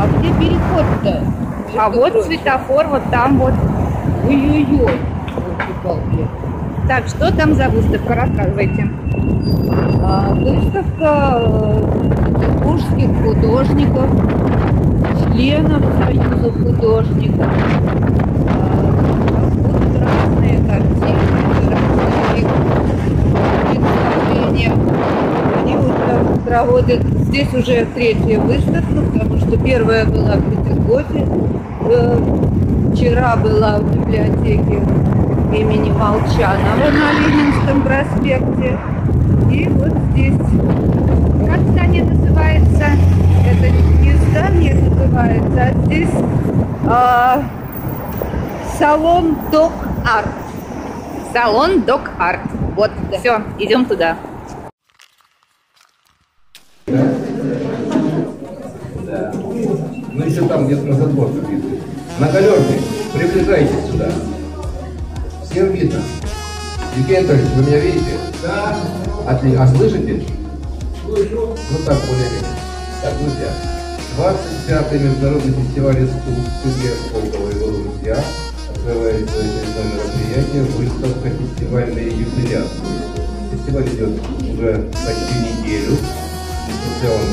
А где переход-то? А вот светофор, вот там вот. Ой-ой-ой. Так, что там за выставка? Рассказывайте. Выставка петербургских художников, членов Союза художников. Будут разные картины, разные представления. Они вот проводят, здесь уже третья выставка, потому что первая была в Петергофе, вчера была в библиотеке имени Молчанова на Ленинском проспекте. И вот здесь. Как здание называется? Это не здание называется, а здесь салон Док Арт. Салон Док Арт. Вот, да. Все, идем туда. Да? Да. Ну еще там где-то на затворках видно. На галерке. Приближайтесь сюда. Всем видно. Евгений Анатольевич, вы меня видите? Да. Отлично. А слышите? Слышу. Ну так, более-менее. Так, друзья. 25-й международный фестиваль искусств Сергея Сколково и его друзья открывает свое очередное мероприятие выставка «Фестивальные юбиляты». Фестиваль идет уже почти неделю. Хотя он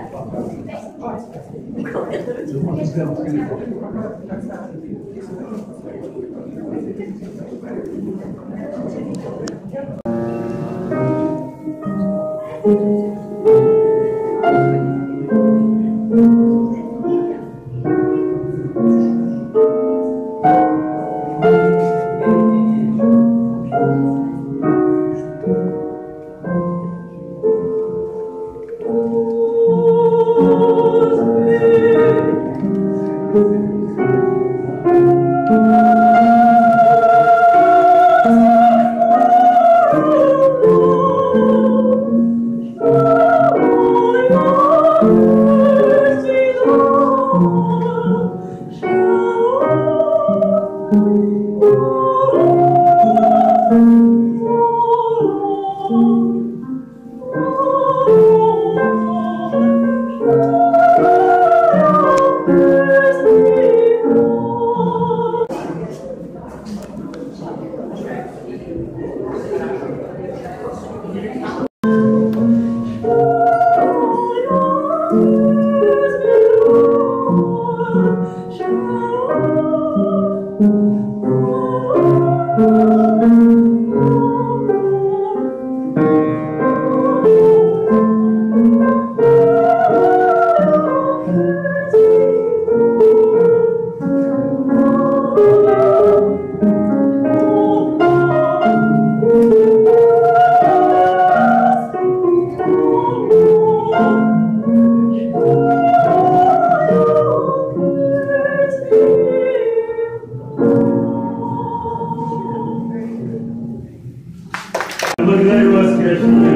Благодарю вас, граждане,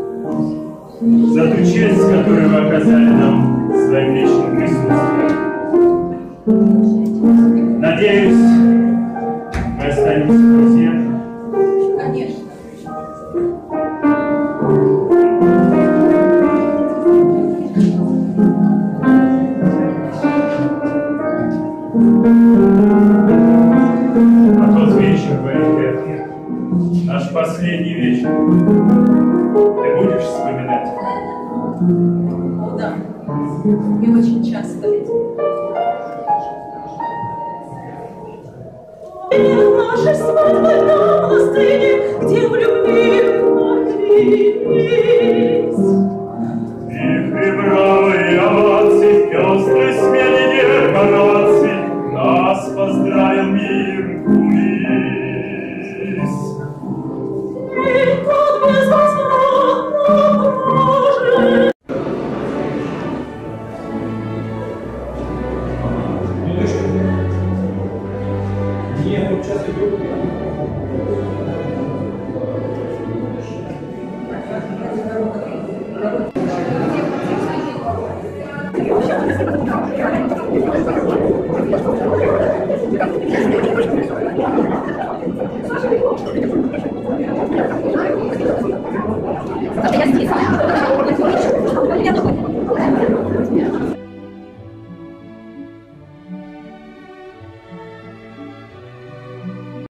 за ту честь, которую вы оказали нам своим личным присутствием. Надеюсь, мы останемся друзьями. Конечно. А тот вечер в РТ, наш последний вечер, ты будешь вспоминать? Да, и очень часто. Наша свадьба на сцене, где в любви поклялись. Их и бравые овации, пестрой смене декораций, нас поздравил мир кулис. И тот безвозвратно прожил. Я здесь.